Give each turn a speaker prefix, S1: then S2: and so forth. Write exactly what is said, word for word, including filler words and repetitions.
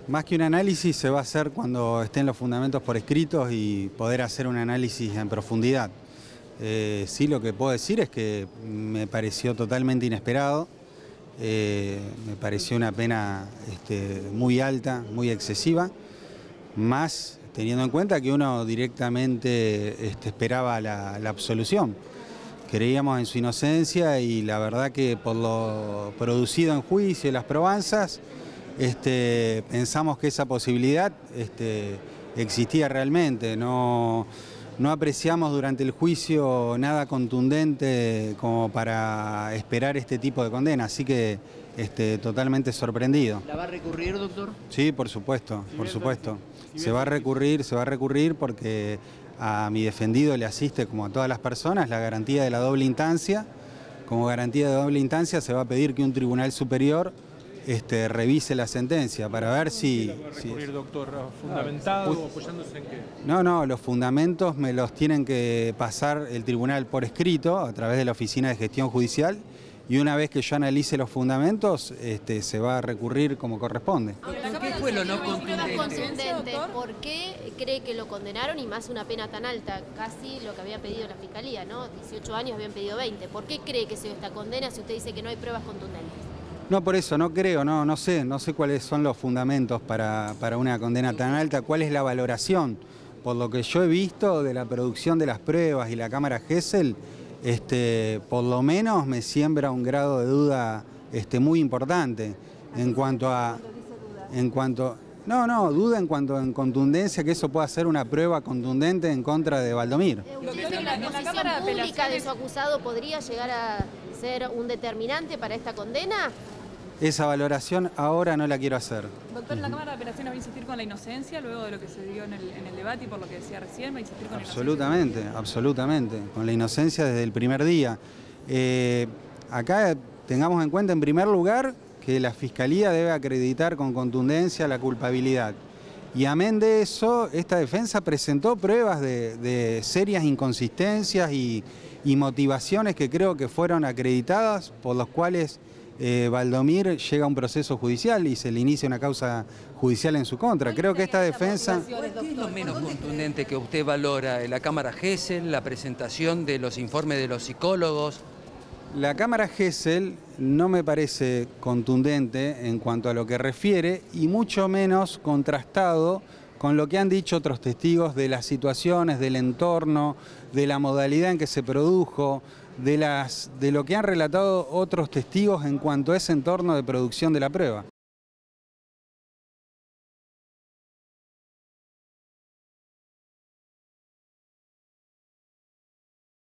S1: Más que un análisis se va a hacer cuando estén los fundamentos por escritos y poder hacer un análisis en profundidad. Eh, sí, lo que puedo decir es que me pareció totalmente inesperado, eh, me pareció una pena este, muy alta, muy excesiva, más teniendo en cuenta que uno directamente este, esperaba la, la absolución. Creíamos en su inocencia y la verdad que por lo producido en juicio y las probanzas, este, pensamos que esa posibilidad este, existía realmente. No, no apreciamos durante el juicio nada contundente como para esperar este tipo de condena, así que este, totalmente sorprendido.
S2: ¿La va a recurrir, doctor?
S1: Sí, por supuesto, por supuesto. Se va a recurrir, se va a recurrir porque a mi defendido le asiste, como a todas las personas, la garantía de la doble instancia. Como garantía de doble instancia se va a pedir que un tribunal superior este, revise la sentencia para ver si...
S3: ¿Va a recurrir, doctor, fundamentado o apoyándose en qué?
S1: No, no, los fundamentos me los tienen que pasar el tribunal por escrito a través de la Oficina de Gestión Judicial y una vez que yo analice los fundamentos este, se va a recurrir como corresponde.
S2: ¿Qué fue lo no contundente?
S4: contundente? ¿Por qué cree que lo condenaron y más una pena tan alta? Casi lo que había pedido la Fiscalía, ¿no? dieciocho años, habían pedido veinte. ¿Por qué cree que se dio esta condena si usted dice que no hay pruebas contundentes?
S1: No, por eso, no creo, no, no sé, no sé cuáles son los fundamentos para, para una condena tan alta, cuál es la valoración. Por lo que yo he visto de la producción de las pruebas y la cámara Gesell, este, por lo menos me siembra un grado de duda este, muy importante en cuanto a... En cuanto, no, no, duda en cuanto a contundencia, que eso pueda ser una prueba contundente en contra de Valdomir.
S4: ¿Usted cree que la posición pública de su acusado podría llegar a ser un determinante para esta condena?
S1: Esa valoración ahora no la quiero hacer.
S5: Doctor, ¿la Cámara de Apelaciones va a insistir con la inocencia luego de lo que se dio en el, en el debate y por lo que decía recién? ¿Va a insistir con la
S1: absolutamente,
S5: inocencia?
S1: Absolutamente, con la inocencia desde el primer día. Eh, acá tengamos en cuenta, en primer lugar, que la Fiscalía debe acreditar con contundencia la culpabilidad. Y amén de eso, esta defensa presentó pruebas de, de serias inconsistencias y, y motivaciones que creo que fueron acreditadas, por los cuales eh, Valdomir llega a un proceso judicial y se le inicia una causa judicial en su contra. Creo que esta defensa...
S2: ¿Qué es lo menos contundente que usted valora? ¿La Cámara Gesell, la presentación de los informes de los psicólogos?
S1: La Cámara Gesell no me parece contundente en cuanto a lo que refiere y mucho menos contrastado con lo que han dicho otros testigos de las situaciones, del entorno, de la modalidad en que se produjo, de, las, de lo que han relatado otros testigos en cuanto a ese entorno de producción de la prueba.